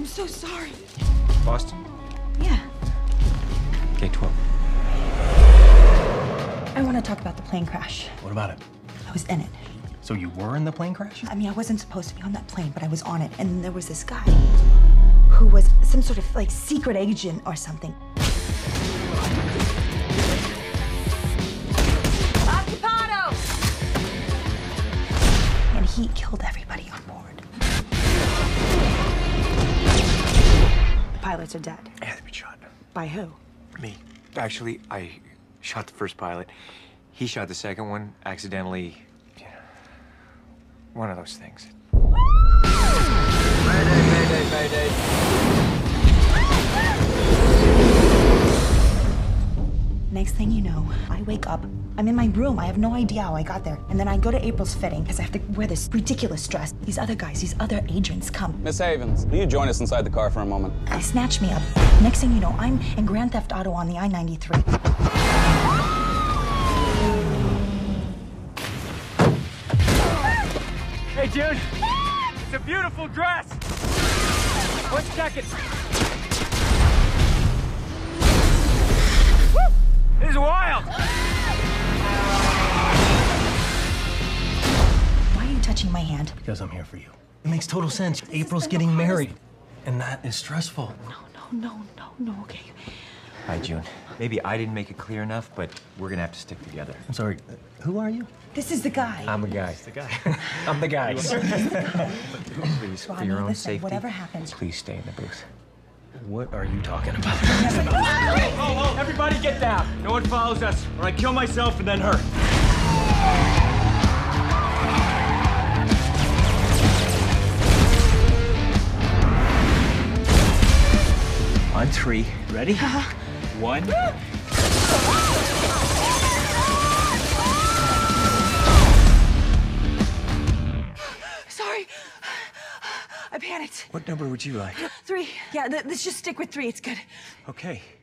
I'm so sorry. Boston? Yeah. Gate 12. I want to talk about the plane crash. What about it? I was in it. So you were in the plane crash? I mean, I wasn't supposed to be on that plane, but I was on it. And then there was this guy who was some sort of, like, secret agent or something. Occupado! And he killed everybody on board. The pilots are dead. Yeah, they've been shot. By who? Me. Actually, I shot the first pilot. He shot the second one accidentally. One of those things. Mayday. Next thing you know, I wake up. I'm in my room. I have no idea how I got there. And then I go to April's fitting because I have to wear this ridiculous dress. These other guys, these other agents come. Miss Havens, will you join us inside the car for a moment? They snatch me up. Next thing you know, I'm in Grand Theft Auto on the I-93. Hey, June. It's a beautiful dress. 1 second. Woo! This is wild. Why are you touching my hand? Because I'm here for you. It makes total sense. April's getting married, and that is stressful. No, okay. Hi, June. Maybe I didn't make it clear enough, but we're gonna have to stick together. I'm sorry, who are you? This is the guy. I'm the guy. The guy. I'm the guy. Please, for Ronnie, your own listen, safety, whatever happens. please stay in the booth. What are you talking about? Oh, everybody get down. No one follows us, or I kill myself and then her. On 3. Ready? 1. Sorry. I panicked. What number would you like? 3. Yeah, let's just stick with 3. It's good. Okay.